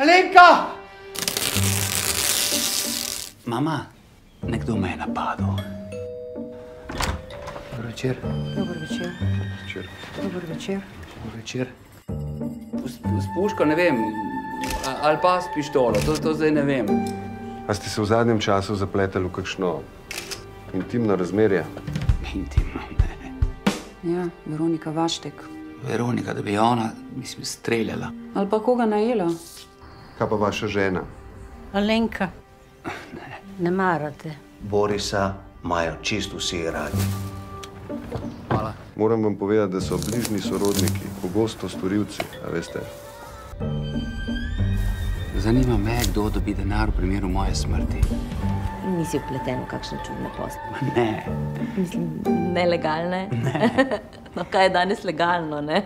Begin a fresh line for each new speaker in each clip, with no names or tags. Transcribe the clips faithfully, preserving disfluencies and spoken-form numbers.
Alenka!
Mama, nekdo me je napadel. Dober večer.
Dober večer.
Večer.
Dober večer.
Dober večer. S puško, ne vem, ali pa s pištolo, to, to zdaj ne vem.
A ste se v zadnjem času zapletali v kakšno intimno razmerje?
Intimno, ne.
Ja, Veronika Vaštek.
Veronika, da bi ona, mislim, streljala.
Ali pa koga najela?
Kaj pa vaša žena?
Alenka.
Ne.
Ne marate.
Borisa imajo čisto vsi radi.
Hvala.
Moram vam povedati, da so bližnji sorodniki, pogosto storilci, a veste.
Zanima me, kdo dobi denar v primeru moje smrti.
Nisi vpleten v kakšne čudne posle?
Ne.
Mislim, nelegalne?
Ne.
No, kaj je danes legalno, ne?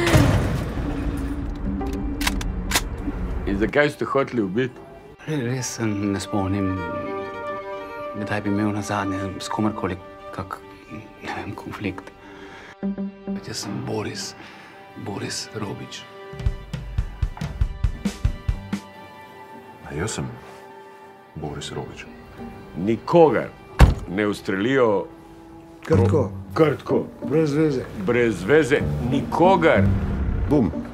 In zakaj ste hoteli ubiti?
Res se ne spomnim, kdaj bi imel na zadnje s komarkoli kak, ne vem, konflikt. Jaz sem Boris, Boris Robič.
A jaz sem Boris Robič.
Nikogar ne ustrelijo...
Krtko.
Krtko.
Brez veze.
Brez veze. Nikogar.
Bum.